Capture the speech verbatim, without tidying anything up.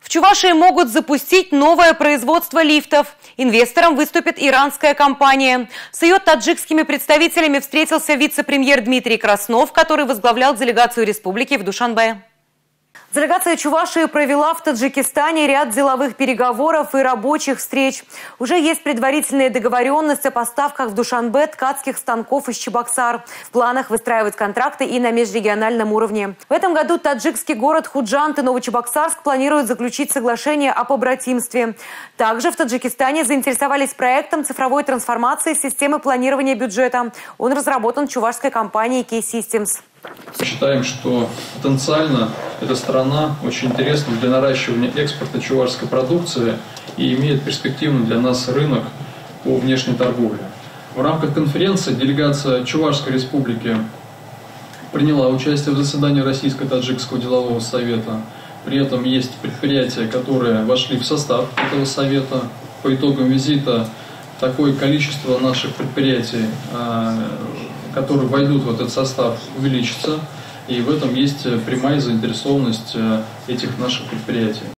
В Чувашии могут запустить новое производство лифтов. Инвестором выступит иранская компания. С ее таджикскими представителями встретился вице-премьер Дмитрий Краснов, который возглавлял делегацию республики в Душанбе. Делегация Чувашии провела в Таджикистане ряд деловых переговоров и рабочих встреч. Уже есть предварительная договоренность о поставках в Душанбе ткацких станков из Чебоксар. В планах выстраивать контракты и на межрегиональном уровне. В этом году таджикский город Худжант и Новочебоксарск планируют заключить соглашение о побратимстве. Также в Таджикистане заинтересовались проектом цифровой трансформации системы планирования бюджета. Он разработан чувашской компанией Key Systems. Считаем, что потенциально эта страна очень интересна для наращивания экспорта чувашской продукции и имеет перспективный для нас рынок по внешней торговле. В рамках конференции делегация Чувашской республики приняла участие в заседании Российско-Таджикского делового совета. При этом есть предприятия, которые вошли в состав этого совета. По итогам визита такое количество наших предприятий, которые войдут в этот состав, увеличится. И в этом есть прямая заинтересованность этих наших предприятий.